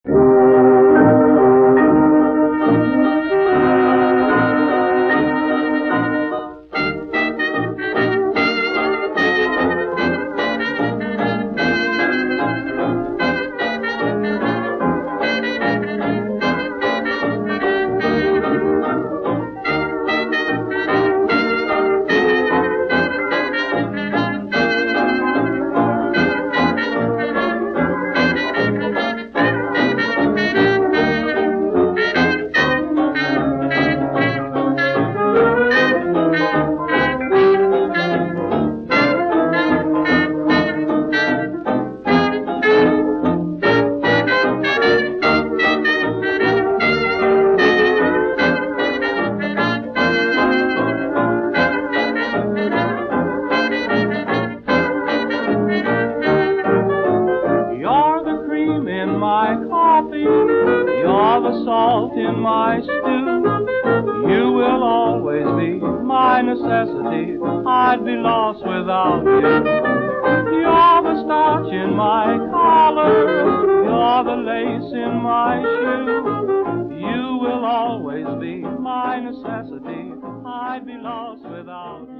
You're the salt in my stew. You will always be my necessity. I'd be lost without you. You're the starch in my collar. You're the lace in my shoe. You will always be my necessity. I'd be lost without you.